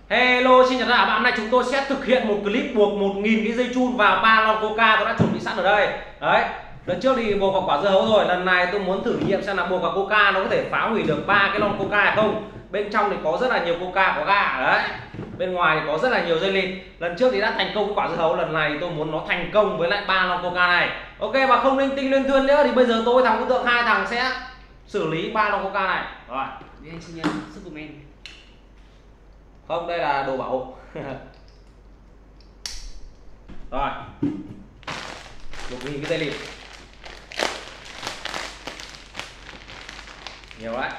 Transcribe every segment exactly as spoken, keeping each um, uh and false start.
Hello, xin chào tất cả các bạn. Hôm nay chúng tôi sẽ thực hiện một clip buộc một nghìn cái dây chun vào ba lon Coca tôi đã chuẩn bị sẵn ở đây. Đấy, lần trước thì buộc vào quả dưa hấu rồi, lần này tôi muốn thử nghiệm xem là buộc vào Coca nó có thể phá hủy được ba cái lon Coca hay không. Bên trong thì có rất là nhiều Coca có ga đấy. Bên ngoài thì có rất là nhiều dây lịt. Lần trước thì đã thành công với quả dưa hấu, lần này tôi muốn nó thành công với lại ba lon Coca này. Ok, và không linh tinh liên thuyên nữa thì bây giờ tôi thằng Vũ Tượng hai thằng sẽ xử lý ba lon Coca này. Rồi, Vì anh sinh nhân Superman. không, đây là đồ bảo hộ. Rồi, một nghìn cái dây lịt nhiều đấy,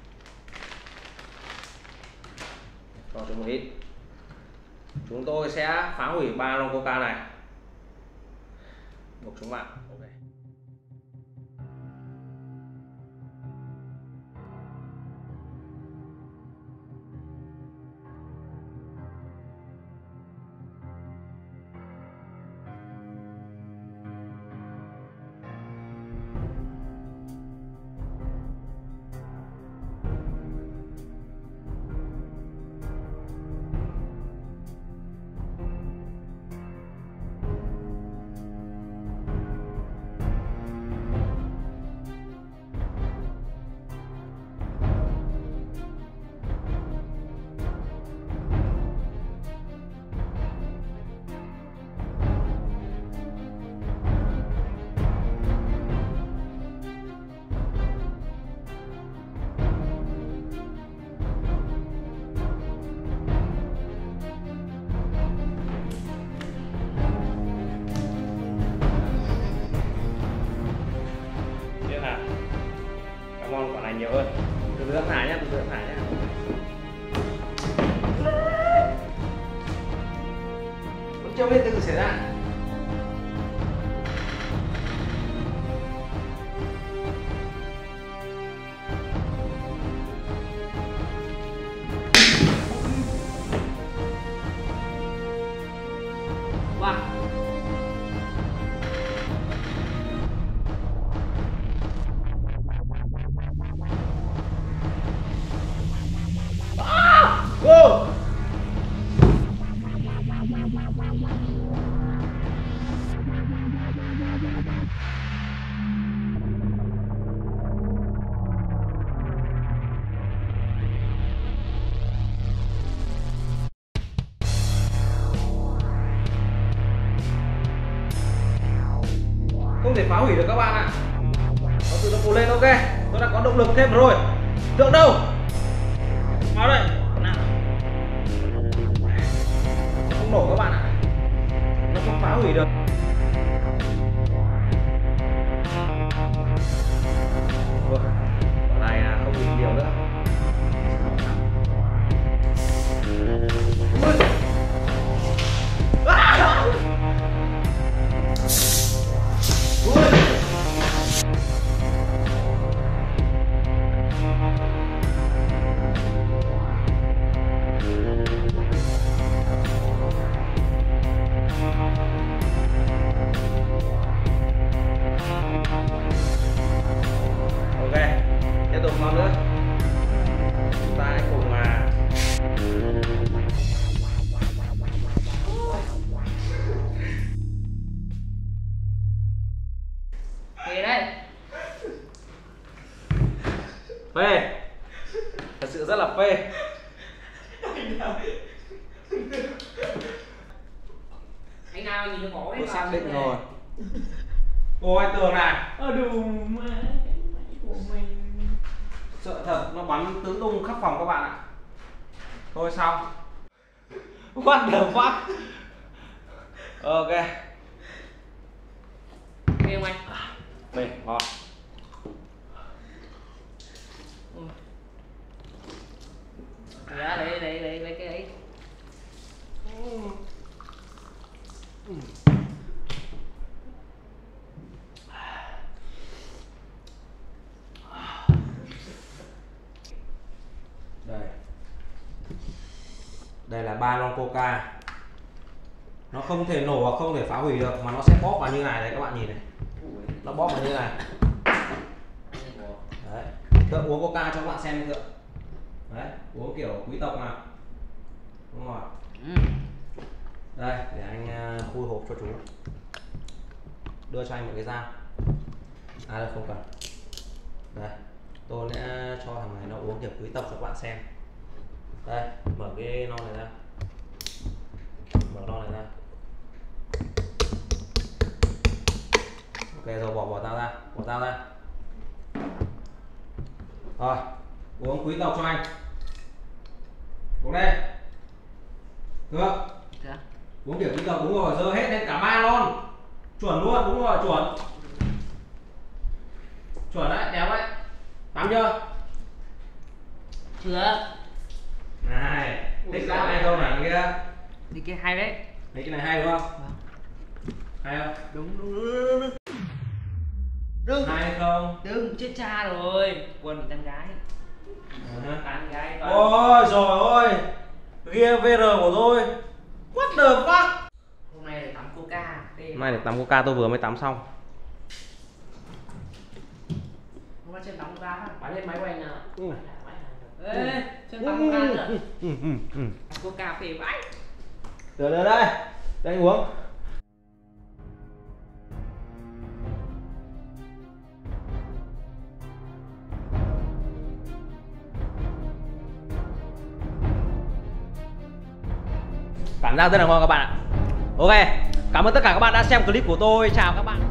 cho chúng một ít. Chúng tôi sẽ phá hủy ba lon Coca này, buộc chúng vào. Okay. Ngon quả này nhiều hơn. Từ từ thả nhá, từ từ thả nhá. Vẫn chưa biết từ từ xảy ra. Wow. Go! Không thể phá hủy được các bạn ạ. Nó tự động bùng lên. Ok, tôi đã có động lực thêm rồi. Tượng đâu? Vào đây. Nào. Không nổ các bạn ạ. Nó không phá hủy được. Ủa, quả này là không bị nhiều nữa. Ui. À! Ui. Ok, tiếp tục con nữa. Chúng ta hãy cùng mà Về đây. phê, thật sự rất là phê. Anh nào nhìn nó bỏ đấy. Tôi xác định rồi. Ô anh Tường này. Ờ đủ mà cái máy của mình. Sợ thật, nó bắn tứ tung khắp phòng các bạn ạ. Thôi xong. What the fuck. Ok. Nghe không anh? Về, ngon. Dạ, lấy lấy lấy lấy cái ấy. Đây. Đây là ba lon Coca. Nó không thể nổ và không thể phá hủy được, mà nó sẽ bóp vào như này đấy các bạn nhìn này. Nó bóp vào như này. Đấy. Thượng uống Coca cho các bạn xem thượng. Đấy, uống kiểu quý tộc nào. Đúng rồi. Ừ. Đây, để anh khui hộp cho chú. Đưa cho anh một cái dao. À đây không cần. Đây, tôi sẽ cho thằng này nó uống kiểu quý tộc cho các bạn xem. Đây, mở cái lon này ra. Mở lon này ra. Ok rồi, bỏ bỏ dao ra, bỏ dao ra. Rồi, uống quý tộc cho anh. Uống đây. Được. Dạ. Uống kiểu quý tộc, đúng rồi, dơ hết lên cả ba lon. Chuẩn luôn, đúng rồi, chuẩn. Chuẩn đấy, đẹp đấy. Tắm chưa? Chưa. Này, thích ra hay không hả kia? Đi kia hay đấy. Thấy cái này hay đúng không? Vâng. Hay không? Đúng đúng đúng đúng. Đúng. Hay không? Đừng chết cha rồi. Quần bị tán gái. Uh-huh. Tán gái toàn. Ôi trời ơi, ghia vê rờ của tôi. What the fuck? Hôm nay để tắm coca. Hôm nay để tắm coca, tôi vừa mới tắm xong. Hôm nay trên tắm coca, bắn lên máy của anh nào. Ừ. Ê, trên tắm coca nữa. Ừ, ừ, ừ, ừ. Coca phê vãi. Được được đây, đây anh uống. Cảm giác rất là ngon các bạn ạ. Ok, cảm ơn tất cả các bạn đã xem clip của tôi. Chào các bạn.